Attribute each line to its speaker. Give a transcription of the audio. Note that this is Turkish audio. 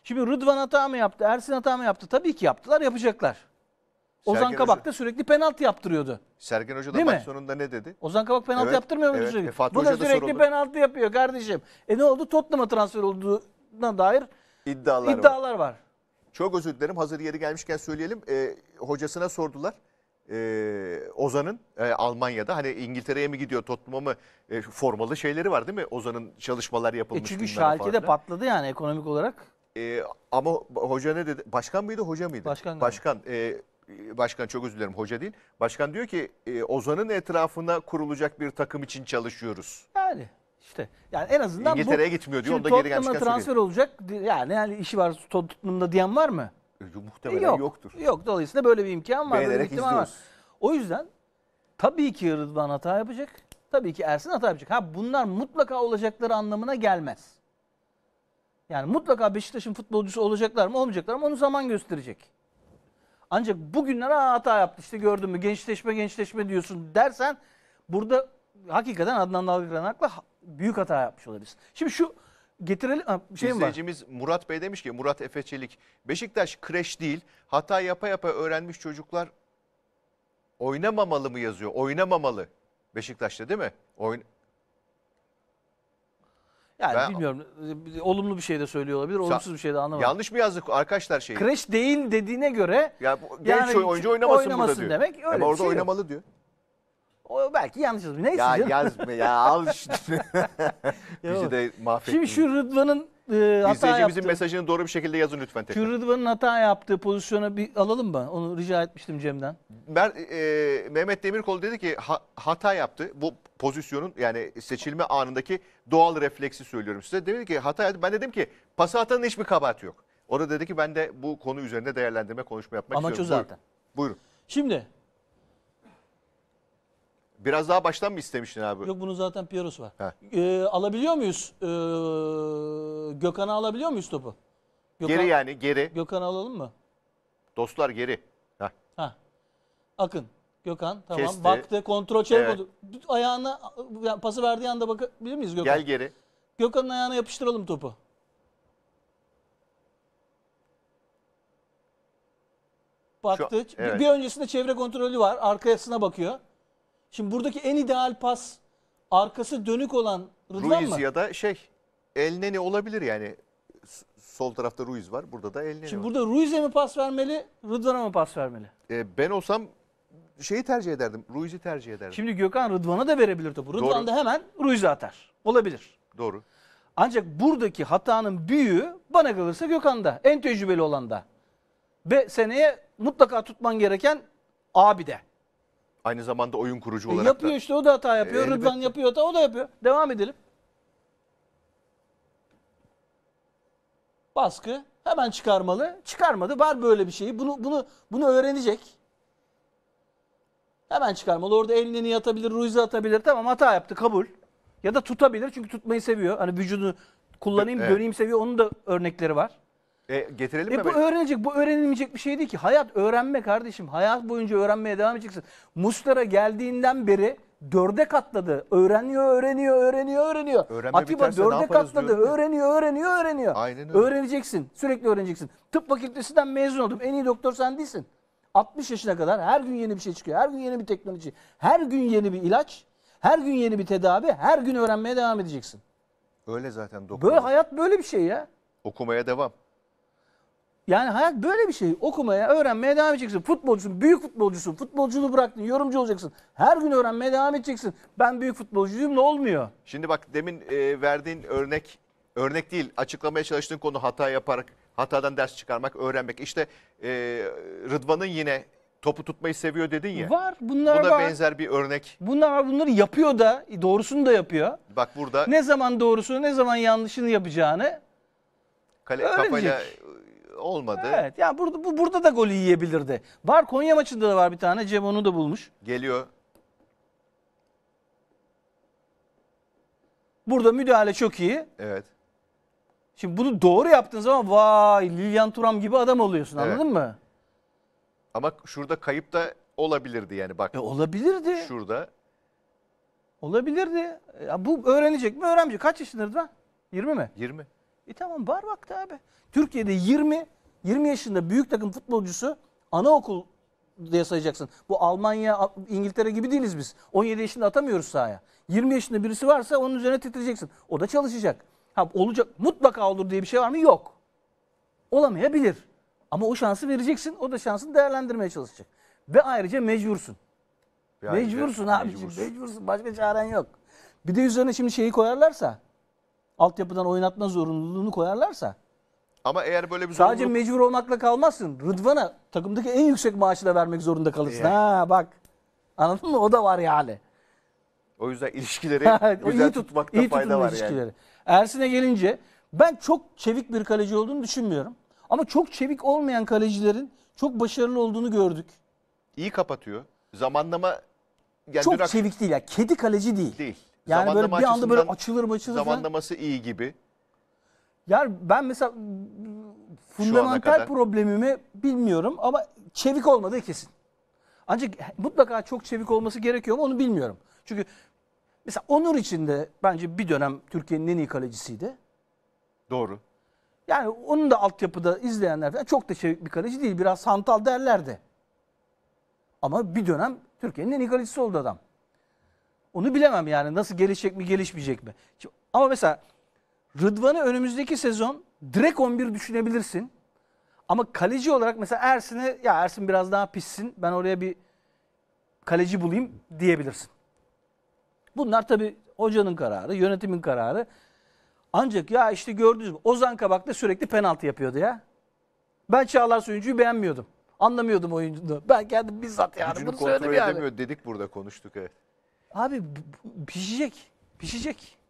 Speaker 1: Şimdi Rıdvan hata mı yaptı, Ersin hata mı yaptı? Tabii ki yaptılar, yapacaklar. Ozan
Speaker 2: Sergen
Speaker 1: Kabak
Speaker 2: Hoca-
Speaker 1: da sürekli penaltı yaptırıyordu.
Speaker 2: Sergen Hoca da
Speaker 1: Değil
Speaker 2: maç
Speaker 1: mi?
Speaker 2: sonunda ne dedi?
Speaker 1: Ozan Kabak penaltı
Speaker 2: Evet,
Speaker 1: yaptırmıyor muydu
Speaker 2: evet.
Speaker 1: sürekli?
Speaker 2: Fatih
Speaker 1: Bu da
Speaker 2: Hoca da
Speaker 1: sürekli
Speaker 2: soruldu.
Speaker 1: penaltı yapıyor kardeşim. Ne oldu? Tottenham'a transfer olduğuna dair
Speaker 2: İddialar var.
Speaker 1: var.
Speaker 2: Çok özür dilerim. Hazır yeri gelmişken söyleyelim. Hocasına sordular. Ozan'ın Almanya'da hani İngiltere'ye mi gidiyor, Tottenham'a mı formalı şeyleri var değil mi? Ozan'ın çalışmalar yapılmış.
Speaker 1: Çünkü
Speaker 2: bilmem ne
Speaker 1: Schalke'de
Speaker 2: falan.
Speaker 1: patladı yani ekonomik olarak.
Speaker 2: Ama hoca ne dedi? Başkan mıydı, hoca mıydı?
Speaker 1: Başkan.
Speaker 2: Başkan çok özür dilerim, hoca değil. Başkan diyor ki Ozan'ın etrafına kurulacak bir takım için çalışıyoruz.
Speaker 1: Yani işte yani en azından
Speaker 2: İngiltere'ye gitmiyor diyor.
Speaker 1: Şimdi
Speaker 2: Onda geri
Speaker 1: Tottenham'a
Speaker 2: gelmişken
Speaker 1: transfer olacak. Yani işi var Tottenham'da diyen var mı?
Speaker 2: Muhtemelen yoktur.
Speaker 1: Yok. Dolayısıyla böyle bir imkan var. Böyle bir
Speaker 2: Beğenerek
Speaker 1: ihtimal var.
Speaker 2: izliyoruz.
Speaker 1: O yüzden tabii ki Rıdvan hata yapacak. Tabii ki Ersin hata yapacak. Ha bunlar mutlaka olacakları anlamına gelmez. Yani mutlaka Beşiktaş'ın futbolcusu olacaklar mı olmayacaklar mı onu zaman gösterecek. Ancak bugünler hata yaptı işte gördün mü gençleşme diyorsun dersen burada hakikaten Adnan Dalgıranak'la büyük hata yapmış olabiliriz. Şimdi şu getirelim şeyim var.
Speaker 2: İzleyicimiz Murat Bey demiş ki, Murat Efe Çelik, Beşiktaş kreş değil, hata yapa yapa öğrenmiş çocuklar oynamamalı mı yazıyor? Oynamamalı. Beşiktaş'ta değil mi?
Speaker 1: Yani bilmiyorum. Olumlu bir şey de söylüyor olabilir, olumsuz bir şey de anlamadım.
Speaker 2: Yanlış mı yazdık arkadaşlar şeyi?
Speaker 1: Kreş değil dediğine göre
Speaker 2: Ya genç oyuncu oynamasın burada diyor.
Speaker 1: demek öyle.
Speaker 2: Ama orada
Speaker 1: şey
Speaker 2: oynamalı diyor.
Speaker 1: O belki yanlış yazmış. Neyse
Speaker 2: Ya
Speaker 1: canım.
Speaker 2: yazma ya, al işte. Bizi de mahvettin.
Speaker 1: Şimdi şu Rıdvan'ın hata
Speaker 2: İzleyicimizin
Speaker 1: yaptığı,
Speaker 2: mesajını doğru bir şekilde yazın lütfen tekrar.
Speaker 1: şu Rıdvan'ın hata yaptığı pozisyona bir alalım mı? Onu rica etmiştim Cem'den.
Speaker 2: Mehmet Demirkol dedi ki hata yaptı. Bu pozisyonun yani seçilme anındaki doğal refleksi söylüyorum size. Dedi ki hata yaptı. Ben dedim ki pası atanın hiçbir kabahati yok. O da dedi ki ben de bu konu üzerinde değerlendirme, konuşma yapmak
Speaker 1: Amaç
Speaker 2: istiyorum.
Speaker 1: o zaten.
Speaker 2: Buyurun.
Speaker 1: Şimdi.
Speaker 2: Biraz daha baştan mı istemiştin abi?
Speaker 1: Yok bunun zaten Piero'su var. Alabiliyor muyuz? Gökhan'ı alabiliyor muyuz topu?
Speaker 2: Geri yani geri.
Speaker 1: Gökhan'ı alalım mı?
Speaker 2: Dostlar geri.
Speaker 1: Heh. Akın. Gökhan tamam.
Speaker 2: Kesti.
Speaker 1: Baktı kontrol çevik
Speaker 2: Evet.
Speaker 1: oldu. Ayağına yani pası verdiği anda bakabilir miyiz Gökhan?
Speaker 2: Gel geri.
Speaker 1: Gökhan'ın ayağına yapıştıralım topu. Baktı.
Speaker 2: Evet.
Speaker 1: Bir öncesinde çevre kontrolü var. Arkasına bakıyor. Şimdi buradaki en ideal pas arkası dönük olan Rıdvan
Speaker 2: Ruiz
Speaker 1: mı?
Speaker 2: ya da El Neni olabilir yani. Sol tarafta Ruiz var. Burada da El Neni
Speaker 1: Şimdi
Speaker 2: var.
Speaker 1: burada Ruiz'e mi pas vermeli, Rıdvan'a mı pas vermeli?
Speaker 2: Ben olsam şeyi tercih ederdim. Ruiz'i tercih ederdim.
Speaker 1: Şimdi Gökhan Rıdvan'a da verebilir topu. Rıdvan
Speaker 2: Doğru.
Speaker 1: da hemen Ruiz'e atar. Olabilir.
Speaker 2: Doğru.
Speaker 1: Ancak buradaki hatanın büyüğü bana kalırsa Gökhan'da. En tecrübeli olan da. Ve seneye mutlaka tutman gereken abi de.
Speaker 2: Aynı zamanda oyun kurucu olarak
Speaker 1: Yapıyor
Speaker 2: da.
Speaker 1: işte o da hata yapıyor.
Speaker 2: Elbette.
Speaker 1: Rıdvan yapıyor o da yapıyor. Devam edelim. Baskı hemen çıkarmalı. Çıkarmadı. Var böyle bir şeyi. Bunu öğrenecek. Hemen çıkarmalı. Orada elini atabilir, Ruiz'e atabilir. Tamam hata yaptı kabul. Ya da tutabilir çünkü tutmayı seviyor. Hani vücudunu kullanayım,
Speaker 2: Evet.
Speaker 1: döneyim seviyor. Onun da örnekleri var.
Speaker 2: Getirelim mi?
Speaker 1: Bu öğrenecek. Bu öğrenilmeyecek bir şey değil ki. Hayat öğrenme kardeşim. Hayat boyunca öğrenmeye devam edeceksin. Muslera geldiğinden beri 4'e katladı. Öğreniyor.
Speaker 2: Öğrenme
Speaker 1: Atiba
Speaker 2: biterse ne
Speaker 1: 4'e
Speaker 2: yaparız
Speaker 1: katladı.
Speaker 2: diyorum ya.
Speaker 1: Öğreniyor.
Speaker 2: Aynen öyle.
Speaker 1: Öğreneceksin. Sürekli öğreneceksin. Tıp fakültesinden mezun oldum. En iyi doktor sen değilsin. 60 yaşına kadar her gün yeni bir şey çıkıyor. Her gün yeni bir teknoloji. Her gün yeni bir ilaç. Her gün yeni bir tedavi. Her gün öğrenmeye devam edeceksin.
Speaker 2: Öyle zaten doktor.
Speaker 1: Böyle hayat böyle bir şey ya.
Speaker 2: Okumaya devam.
Speaker 1: Yani hayat böyle bir şey. Okumaya, öğrenmeye devam edeceksin. Futbolcusun, büyük futbolcusun. Futbolculuğu bıraktın, yorumcu olacaksın. Her gün öğrenmeye devam edeceksin. Ben büyük futbolcuyum ne olmuyor?
Speaker 2: Şimdi bak demin verdiğin örnek değil, açıklamaya çalıştığın konu hata yaparak, hatadan ders çıkarmak, öğrenmek. İşte Rıdvan'ın yine topu tutmayı seviyor dedin ya.
Speaker 1: Var, bunlar
Speaker 2: Buna
Speaker 1: var.
Speaker 2: benzer bir örnek.
Speaker 1: Bunlar var, bunları yapıyor da, doğrusunu da yapıyor.
Speaker 2: Bak burada
Speaker 1: Ne zaman doğrusunu, ne zaman yanlışını yapacağını
Speaker 2: kafayla
Speaker 1: öğrenecek.
Speaker 2: olmadı.
Speaker 1: Evet, yani burada da golü yiyebilirdi. Var, Konya maçında da var bir tane. Cem onu da bulmuş.
Speaker 2: Geliyor.
Speaker 1: Burada müdahale çok iyi.
Speaker 2: Evet.
Speaker 1: Şimdi bunu doğru yaptığın zaman vay Lilian Thuram gibi adam oluyorsun,
Speaker 2: Evet.
Speaker 1: anladın mı?
Speaker 2: Ama şurada kayıp da olabilirdi yani bak.
Speaker 1: Olabilirdi.
Speaker 2: Şurada.
Speaker 1: Olabilirdi. Ya bu öğrenecek mi? Öğrenmeyecek. Kaç yaşında Rıdvan? 20 mi?
Speaker 2: 20.
Speaker 1: Tamam var vakti abi. Türkiye'de 20 yaşında büyük takım futbolcusu anaokul diye sayacaksın. Bu Almanya, İngiltere gibi değiliz biz. 17 yaşında atamıyoruz sahaya. 20 yaşında birisi varsa onun üzerine titreceksin. O da çalışacak. Ha, olacak, mutlaka olur diye bir şey var mı? Yok. Olamayabilir. Ama o şansı vereceksin. O da şansını değerlendirmeye çalışacak. Ve ayrıca mecbursun. Mecbursun abiciğim. Mecbursun. Başka çaren yok. Bir de üzerine şimdi şeyi koyarlarsa, altyapıdan oynatma zorunluluğunu koyarlarsa,
Speaker 2: Ama eğer böyle bir
Speaker 1: sadece
Speaker 2: zorunluluk...
Speaker 1: mecbur olmakla kalmazsın. Rıdvan'a takımdaki en yüksek maaşı da vermek zorunda kalırsın. Ha bak. Anladın mı? O da var yani.
Speaker 2: O yüzden ilişkileri
Speaker 1: O
Speaker 2: güzel tutmakta
Speaker 1: iyi
Speaker 2: fayda
Speaker 1: tutun
Speaker 2: var
Speaker 1: ilişkileri.
Speaker 2: yani.
Speaker 1: Ersin'e gelince ben çok çevik bir kaleci olduğunu düşünmüyorum. Ama çok çevik olmayan kalecilerin çok başarılı olduğunu gördük.
Speaker 2: İyi kapatıyor. Zamanlama... Yani
Speaker 1: Çok çevik değil ya. Kedi kaleci değil.
Speaker 2: değil.
Speaker 1: Yani
Speaker 2: Zamanlama
Speaker 1: böyle bir anda böyle
Speaker 2: açısından
Speaker 1: açılır falan.
Speaker 2: zamanlaması iyi gibi.
Speaker 1: Yani ben mesela
Speaker 2: ana
Speaker 1: fundamental
Speaker 2: kadar.
Speaker 1: problemimi bilmiyorum ama çevik olmadığı kesin. Ancak mutlaka çok çevik olması gerekiyor mu onu bilmiyorum. Çünkü mesela Onur için de bence bir dönem Türkiye'nin en iyi kalecisiydi.
Speaker 2: Doğru.
Speaker 1: Yani onun da altyapıda izleyenler falan çok da çevik bir kaleci değil. Biraz hantal derlerdi. Ama bir dönem Türkiye'nin en iyi kalecisi oldu adam. Onu bilemem yani nasıl gelişecek mi gelişmeyecek mi. Ama mesela Rıdvan'ı önümüzdeki sezon direkt 11 düşünebilirsin. Ama kaleci olarak mesela Ersin'e ya Ersin biraz daha pişsin ben oraya bir kaleci bulayım diyebilirsin. Bunlar tabii hocanın kararı, yönetimin kararı. Ancak ya işte gördünüz mü Ozan Kabak da sürekli penaltı yapıyordu ya. Ben Çağlar Söyüncü'yü beğenmiyordum. Anlamıyordum oyuncunu. Ben kendim bizzat yani
Speaker 2: Gücünü
Speaker 1: bunu
Speaker 2: kontrol
Speaker 1: söyledim yani.
Speaker 2: edemiyor dedik burada konuştuk. Evet.
Speaker 1: Abi pişecek. Pişecek.